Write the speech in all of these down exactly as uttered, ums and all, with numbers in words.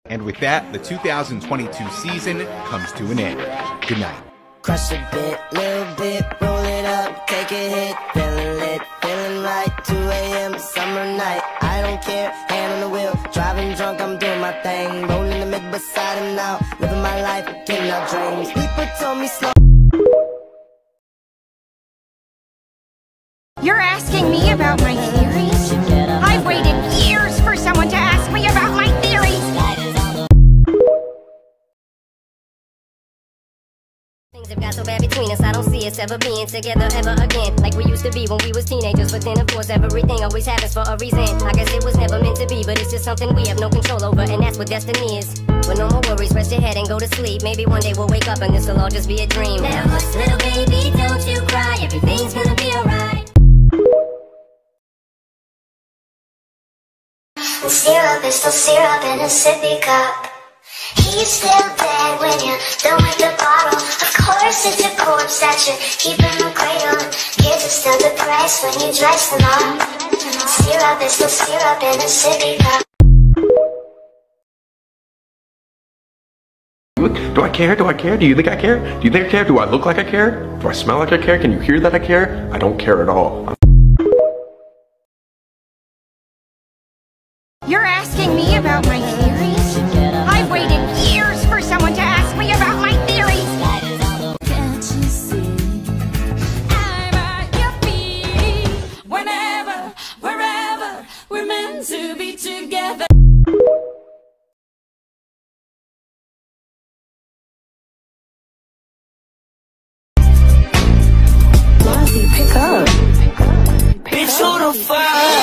And with that, the two thousand twenty-two season comes to an end. Good night. Crush a bit, little bit, roll it up, take a hit, feeling lit, feeling right, two A M summer night, I don't care, hand on the wheel, driving drunk, I'm doing my thing, rolling the mid beside him now, living my life, getting out dreams, people told me slow. You're asking me about my theories? I've waited years for someone to ask me about my theories! Things have got so bad between us, I don't see us ever being together ever again, like we used to be when we was teenagers. But then of course everything always happens for a reason. I guess it was never meant to be, but it's just something we have no control over, and that's what destiny is. But no more worries, rest your head and go to sleep. Maybe one day we'll wake up and this'll all just be a dream. Now hush little baby, don't you cry, everything's gonna be alright. Syrup is still syrup in a sippy cup. He's still dead when you're done with the bottle. Of course it's a corpse that you're keeping the cradle. Kids are still depressed when you dress them up. Syrup is still syrup in a sippy cup. Do I care? Do I care? Do you think I care? Do you think I care? Do I look like I care? Do I smell like I care? Can you hear that I care? I don't care at all. You're asking me about my theories? I've waited years for someone to ask me about my theories! Can't you see? I'm at your feet. Whenever, wherever, we're meant to be together. Pick up. Bitch, who the fuck?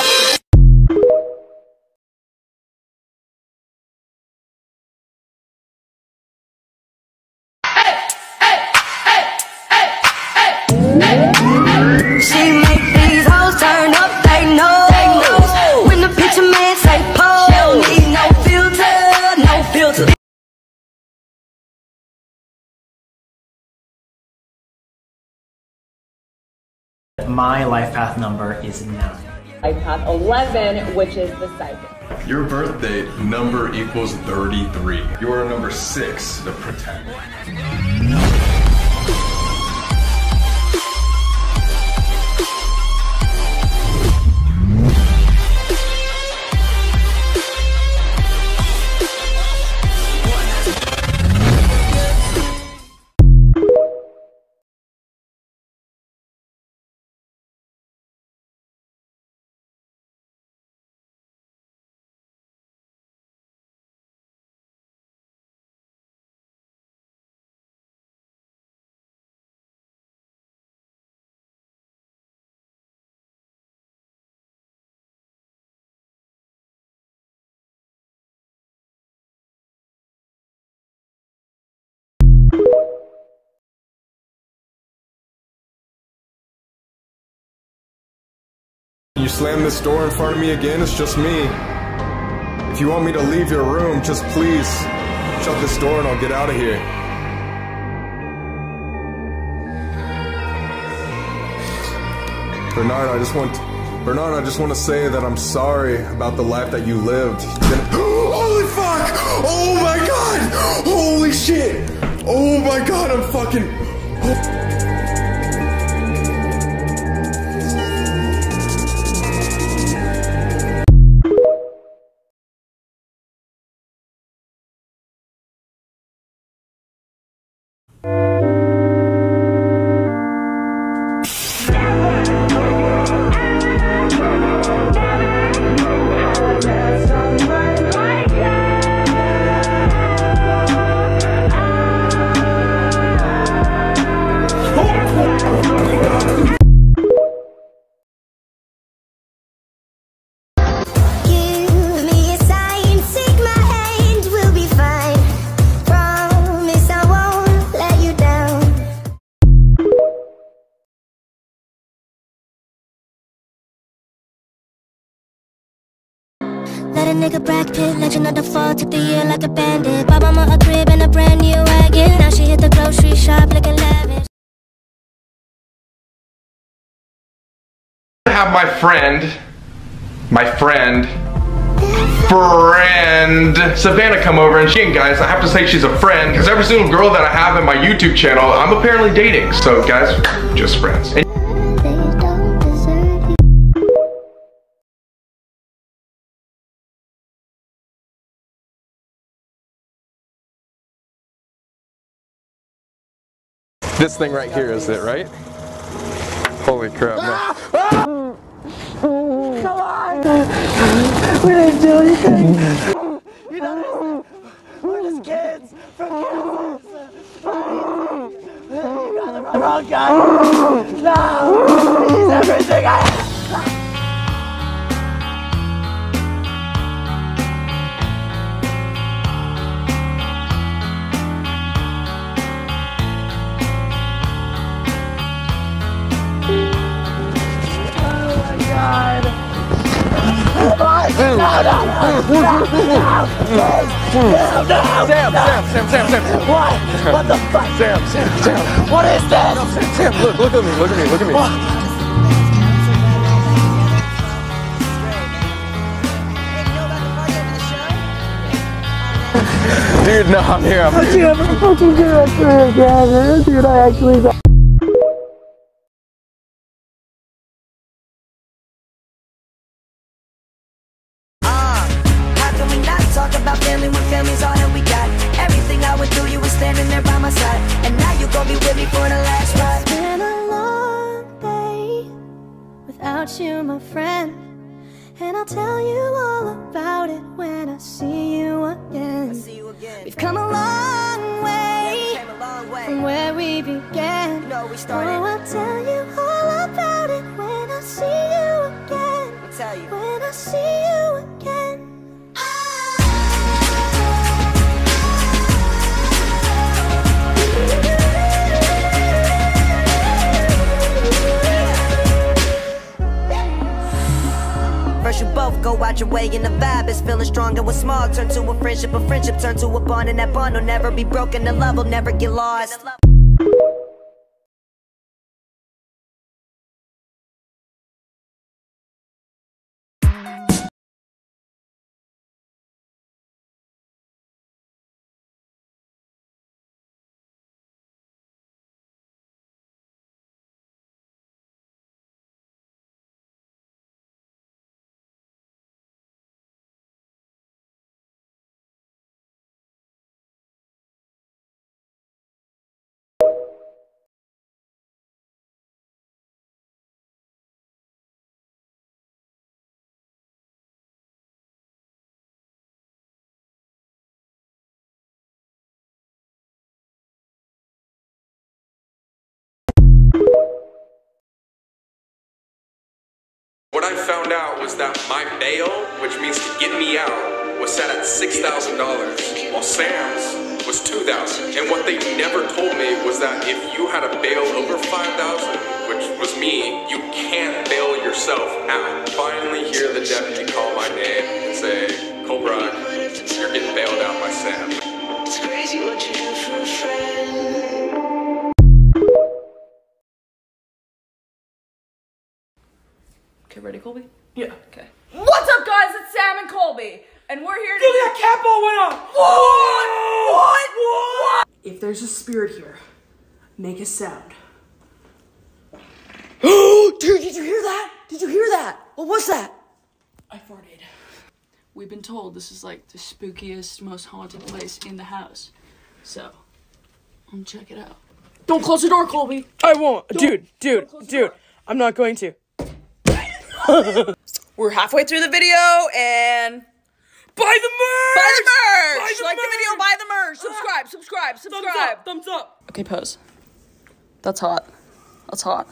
She make these hoes turn up, they know. When the picture man say pose, she don't need no filter, no filter. My life path number is nine. Life path eleven, which is the psychic. Your birth date number equals thirty-three. You are number six, the protector. You slam this door in front of me again, it's just me. If you want me to leave your room, just please shut this door and I'll get out of here. Bernard, I just want Bernard, I just want to say that I'm sorry about the life that you lived. Holy fuck! Oh my god! Holy shit! Oh my god, I'm fucking... Oh. Let a nigga Brad Pitt, legend of the fall, took the year like a bandit. Bought mama a crib and a brand new wagon. Now she hit the grocery shop looking lavish. I have my friend, my friend, friend Savannah come over, and she and guys, I have to say she's a friend because every single girl that I have in my YouTube channel, I'm apparently dating. So guys, just friends. And this thing right here is it, right? Holy crap, man. Ah! Come on! We didn't do anything! You know, we're just kids from Kansas! You got the wrong guy! No! He's everything I have! No, no, no, no, no, no, Sam, Sam, Sam, Sam, Sam. What? What the fuck? Sam, Sam, Sam. What is this? Sam, look, look at me, look at me, look at me. What? Dude, no, I'm here, I'm here. Dude, I'm a fucking good again. Dude, I actually... Talk about family when family's all that we got. Everything I went through, you were standing there by my side. And now you gon' be with me for the last ride. It's been a long day without you, my friend. And I'll tell you all about it when I see you again. I see you again. We've come a long way, yeah, we came a long way from where we began. You know we started. Oh, I'll tell you all about it when I see you again. I'll tell you. When I see you again. First you both go out your way and the vibe is feeling strong. And what's small turn to a friendship, a friendship turn to a bond. And that bond will never be broken, the love will never get lost. What I found out was that my bail, which means to get me out, was set at six thousand dollars, while Sam's was two thousand dollars. And what they never told me was that if you had a bail over five thousand dollars, which was me, you can't bail yourself out. Finally hear the deputy call my name and say, Cobra, you're getting bailed out by Sam. It's crazy what you do for a friend. Okay, ready, Colby? Yeah. Okay. What's up, guys? It's Sam and Colby, and we're here to- Dude, that cat ball went off! What? What? What? If there's a spirit here, make a sound. Dude, did you hear that? Did you hear that? What was that? I farted. We've been told this is like the spookiest, most haunted place in the house. So, I'm gonna check it out. Don't close the door, Colby! I won't. Don't, dude, dude, don't dude. I'm not going to. We're halfway through the video, and buy the merch! Buy the merch! Buy the like merch! the video, buy the merch! Subscribe, subscribe, subscribe! Thumbs up, thumbs up! Okay, pose. That's hot. That's hot.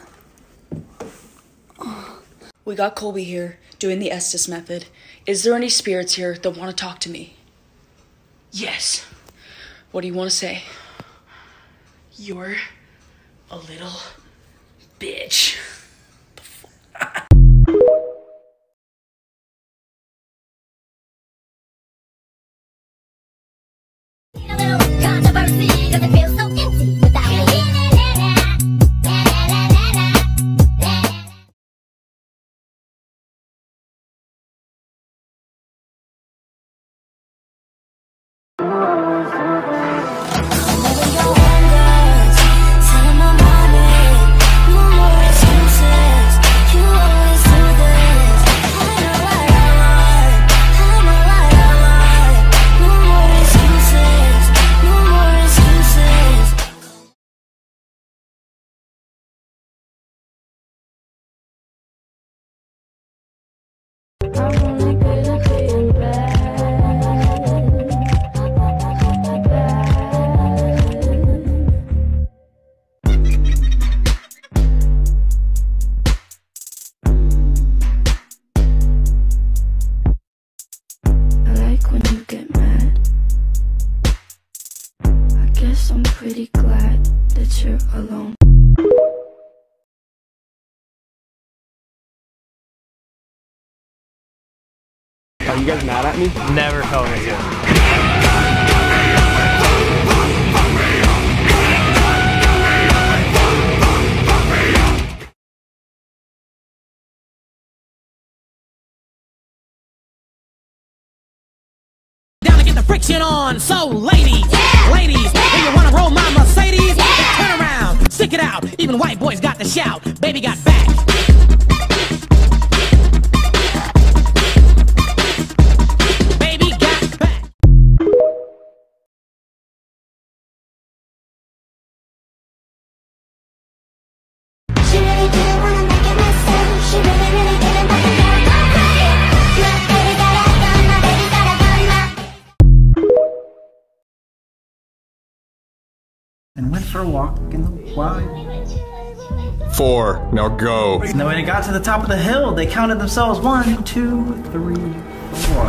We got Colby here, doing the Estes method. Is there any spirits here that want to talk to me? Yes. What do you want to say? You're a little bitch. Controversy, cause it feels so empty without me. I'm only good at being bad. I like when you get mad. I guess I'm pretty glad that you're alone. Are you guys mad at me? Never told me to. Down to get the friction on. So, ladies, yeah. ladies, if you wanna roll my Mercedes, yeah. turn around, stick it out. Even white boys got to shout. Baby got back. Baby got back. She really didn't wanna make it myself. She really, really didn't back it down. My baby got a gun, my baby got a gun, my And went for a walk in the wild. Four. Now go. And then when it got to the top of the hill, they counted themselves one, two, three, four.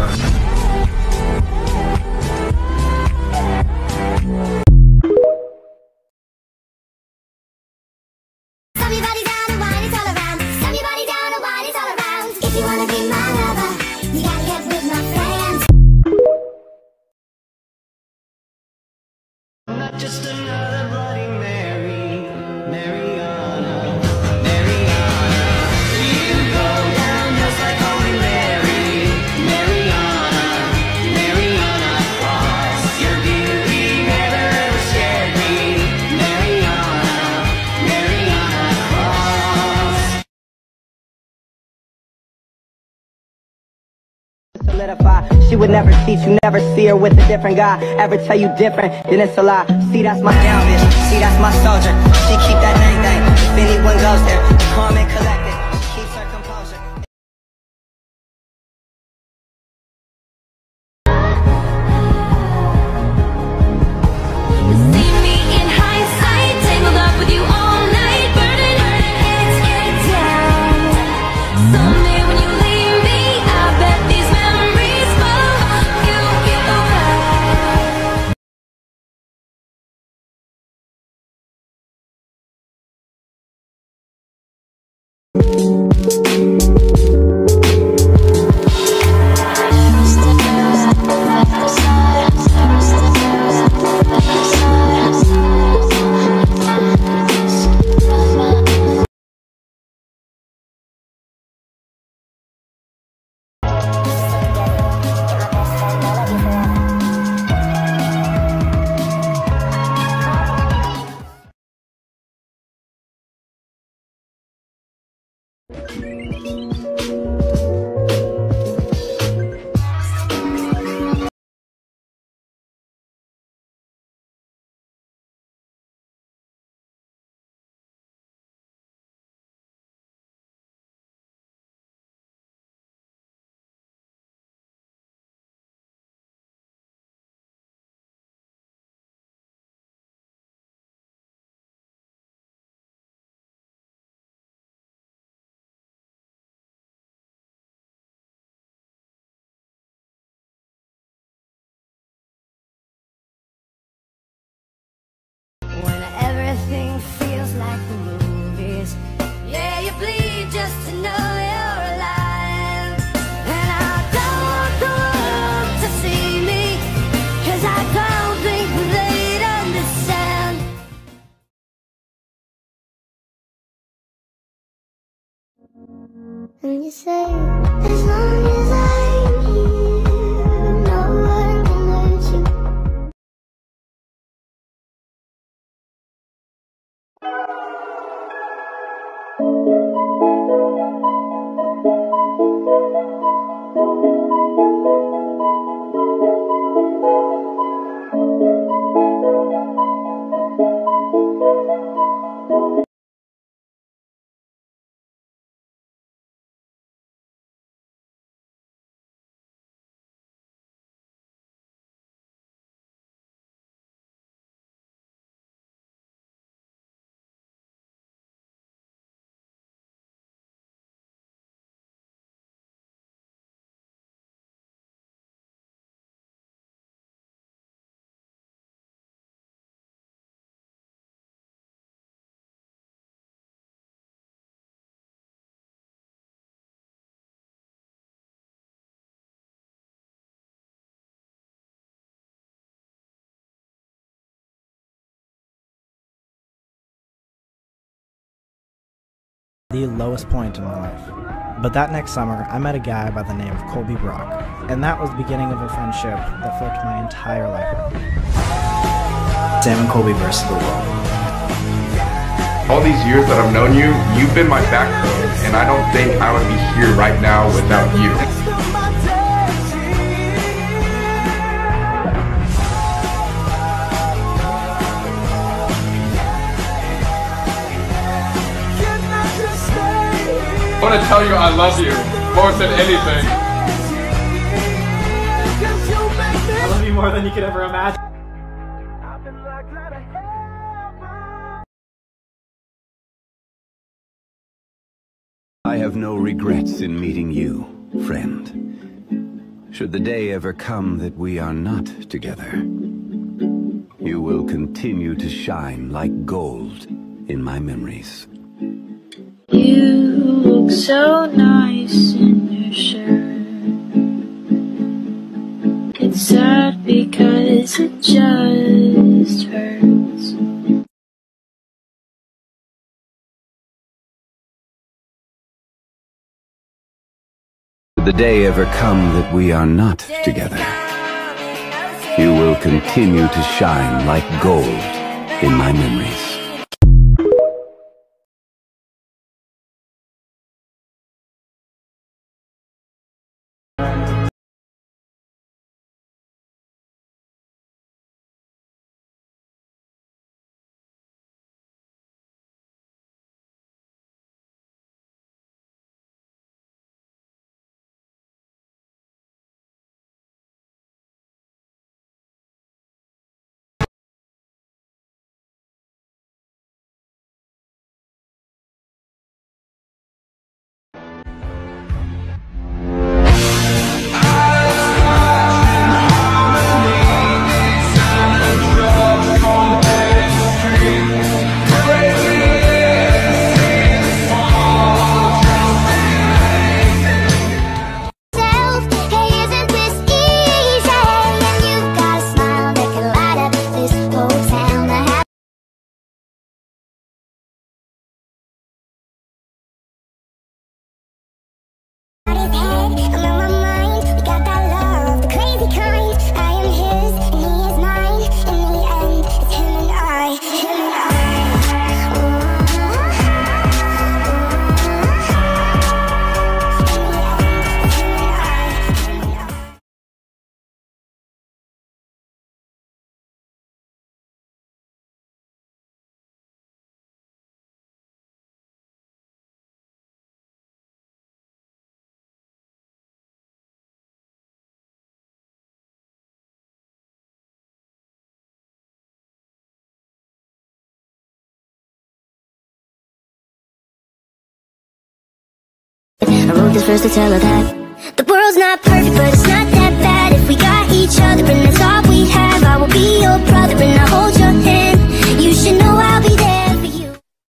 Stop your body down and wine, it's all around. Stop your body down and wine, it's all around. If you wanna be my lover, you gotta get with my friends. I'm not just another Bloody Mary, Mariana, Mariana. You go down just like Holy Mary, Mariana, Mariana Cross. Your beauty never ever scared me, Mariana, Mariana Cross. Solidify. She would never teach you, never see her with a different guy. Ever tell you different, then it's a lie. See, that's my down bitch. See, that's my soldier. She keep that dang dang. If anyone goes there, calm and collected. She keeps her composure. See me in hindsight, tangled up with you all night, burning, burning, it down. Someday when you leave me, I bet these memories follow you around. When everything feels like the movies, yeah, you bleed just to know you're alive. And I don't want the world to see me, 'cause I don't think they'd understand. And you say, as long as I'm here, no one can hurt you. the lowest point in my life. But that next summer, I met a guy by the name of Colby Brock, and that was the beginning of a friendship that flipped my entire life around. Sam and Colby versus the world. All these years that I've known you, you've been my backbone, and I don't think I would be here right now without you. I want to tell you I love you more than anything. I love you more than you could ever imagine. I have no regrets in meeting you, friend. Should the day ever come that we are not together, you will continue to shine like gold in my memories. You look so nice in your shirt. It's sad because it just hurts. Should the day ever come that we are not together, you will continue to shine like gold in my memories. I wrote this verse to tell her that the world's not perfect, but it's not that bad. If we got each other and that's all we have, I will be your brother and I'll hold your hand. You should know I'll be there for you.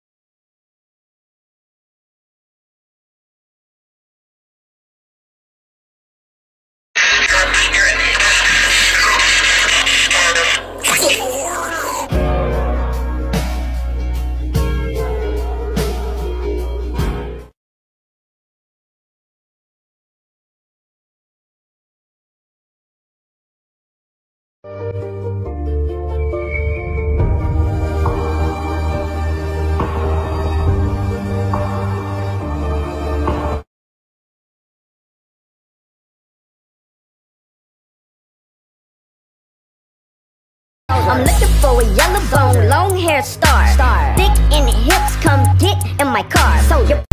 I'm looking for a yellow bone, long hair star, star. Thick in the hips, come get in my car. So you're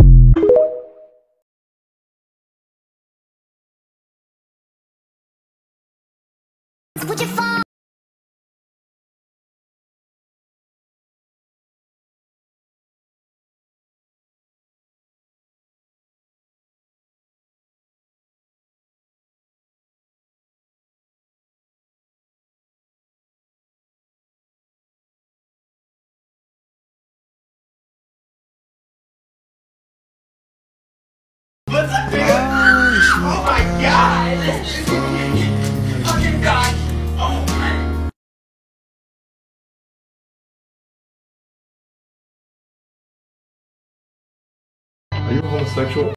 would you fall? Oh my god! Fucking god! Are you homosexual?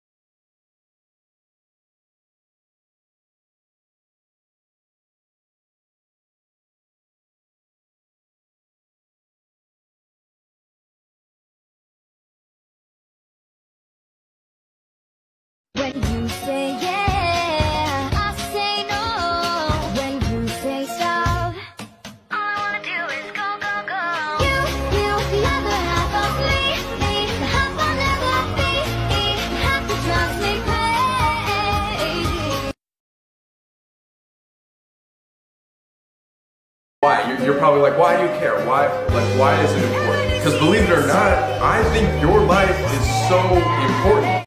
When you say yeah, I say no. When you say stop, all I wanna do is go, go, go. You, you, the other half of me, me, the half I'll never be, the half that drives me crazy. Why? You're, you're probably like, why do you care? Why? Like, why is it important? Because believe it or not, I think your life is so important.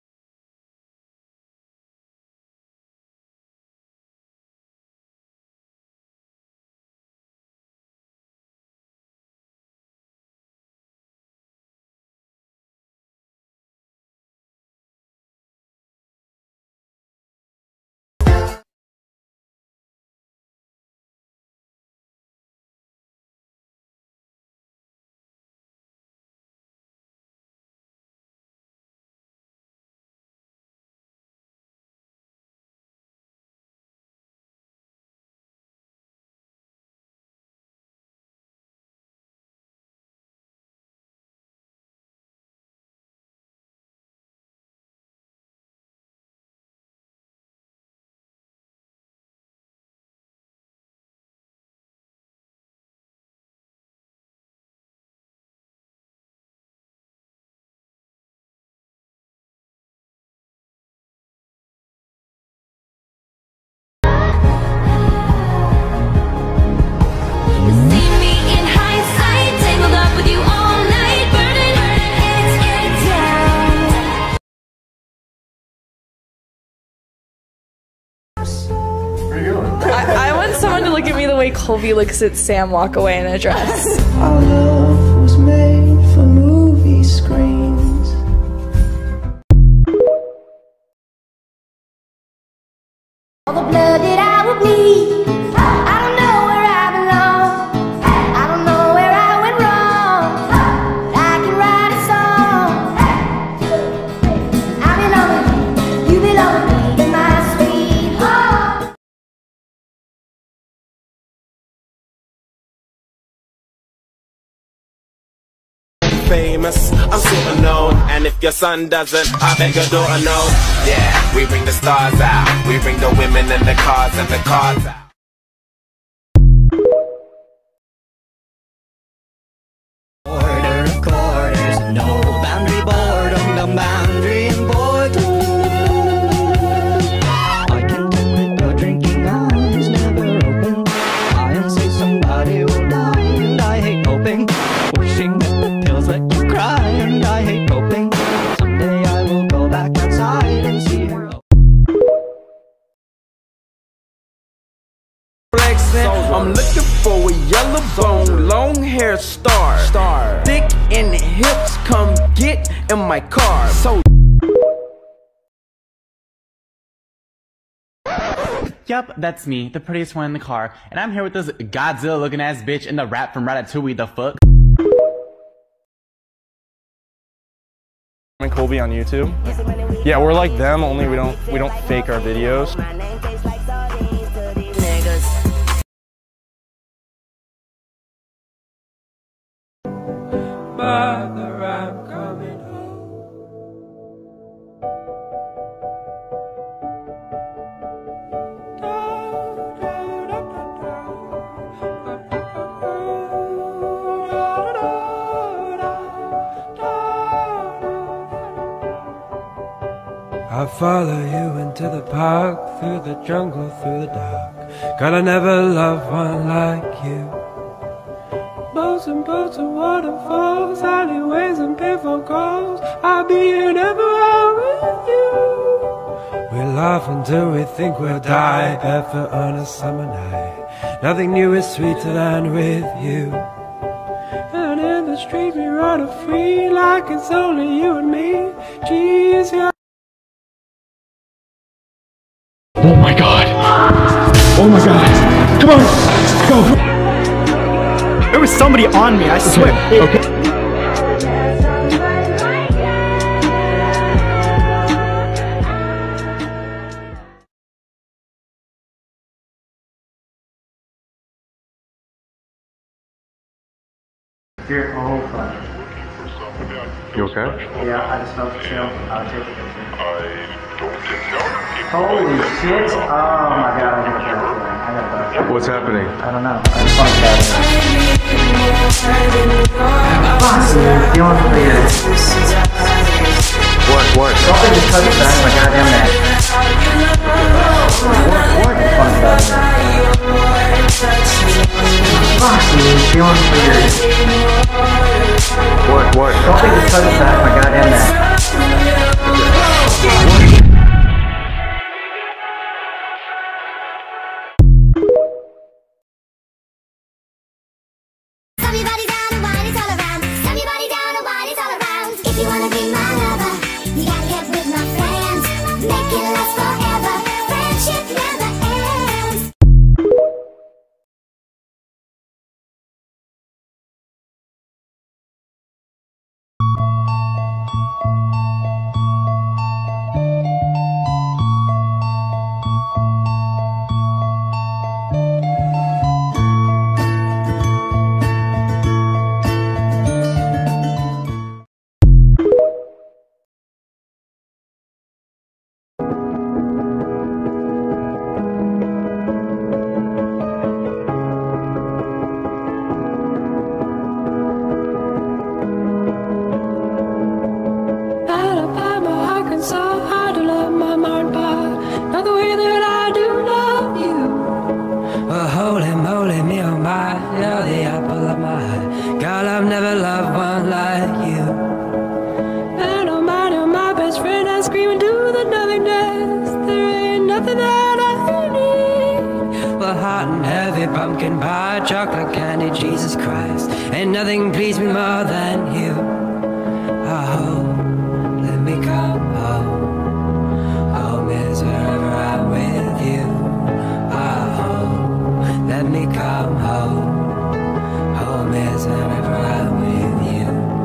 I, I want someone to look at me the way Colby looks at Sam walk away in a dress. Our love was made for movie screens. All the blood that I would bleed, I don't know where I belong. I don't know where I went wrong, but I can write a song. I belong with you, you belong with me, in my sweet home. Famous, I'm super known, and if your son doesn't, I beg your daughter knows. Yeah, we bring the stars out, we bring the women and the cars and the cars out. Order of quarters, no boundary boredom, no boundary in boredom. I can tell that your drinking eyes never open. I am say somebody will die, and I hate hoping. Wishing that the pills let you cry, and I hate hoping. Someday I will go back outside and see her. I'm looking for a yellow bone, long hair star, star, thick in the hips. Come get in my car. So. Yup, that's me, the prettiest one in the car, and I'm here with this Godzilla-looking ass bitch in the rap from Ratatouille. The fuck? And Colby on YouTube. Yeah, we're like them, only we don't we don't fake our videos. Mother, I'm coming home. I follow you into the park, through the jungle, through the dark. God, I never loved one like you. Boats and boats and waterfalls, alleyways and payphone calls. I'll be here never out with you. We laugh until we think we'll die, barefoot on a summer night. Nothing new is sweeter than with you. And in the street we run free, like it's only you and me. Jeez, yeah. Oh my god! Oh my god! Come on! Go! There was somebody on me, I swear. Okay. You're oh fuck. You okay? Yeah, I just felt the chill. I'll take a picture. Holy shit! Oh my god, I got a bad feeling. I got a bad feeling. What's happening? I don't know. I just want to bad feeling. Fuck, dude. Feeling weird. What? What? Something just touched back my goddamn neck. What? What? I just want to bad feeling. Fuck, dude. Feeling weird. What? What? Something just touched back my goddamn neck. Pumpkin pie, chocolate candy, Jesus Christ, ain't nothing pleased me more than you. Oh, let me come home. Home is wherever I'm with you. Oh, let me come home. Home is wherever I'm with you.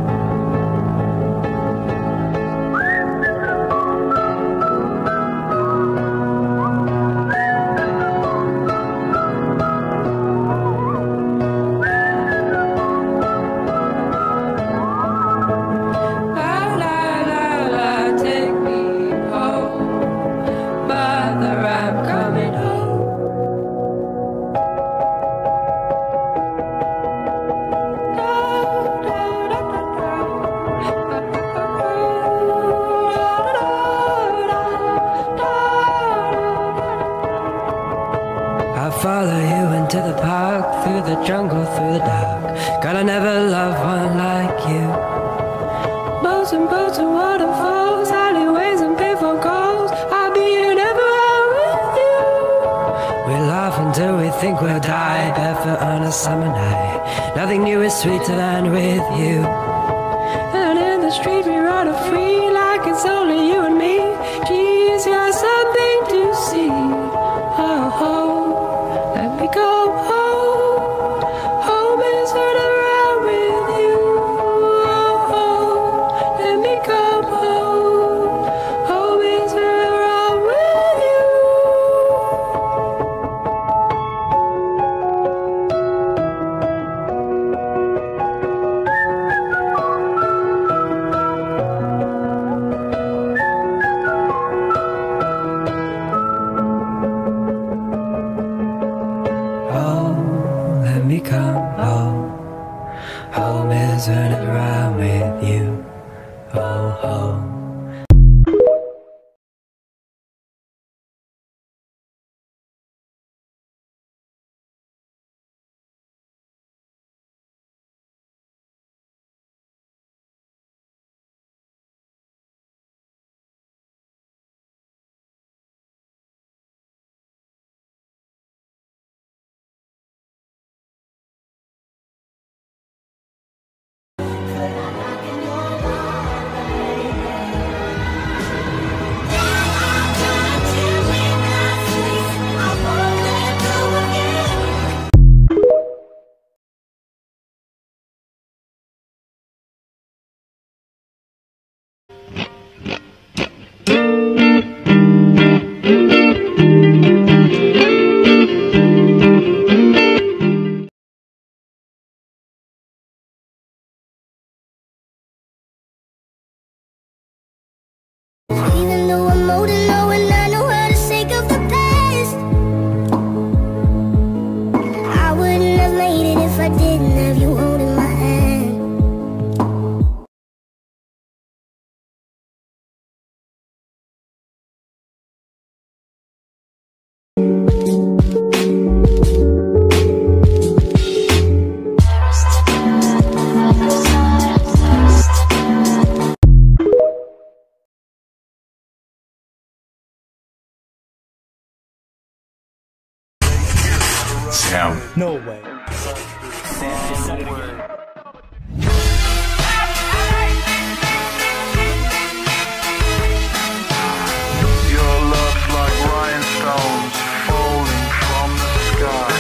Follow you into the park, through the jungle, through the dark. God, I never loved one like you. Boats and boats and waterfalls, alleyways and payphone calls. I'll be here never out with you. We laugh until we think we'll die, barefoot on a summer night. Nothing new is sweeter than with you. And in the street we run a free, like it's only you and me. Geez, you're something to see. Oh, oh. Let me go home. Home is wherever I'm with you. Oh, oh. Let me come home. Home is wherever I'm with you. Let me come home. Home is whenever I'm with you. Oh, home. Even though I'm older now and I know how to shake off the past, I wouldn't have made it if I didn't have you holding my hand. Sam. No way. Your love's like rhinestones falling from the sky.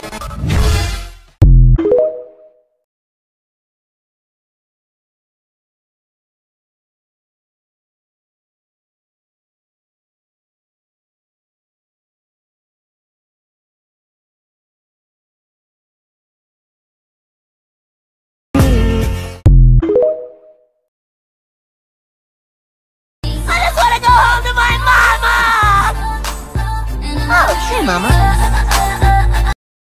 I just wanna go home to my mama! Oh, hey, mama.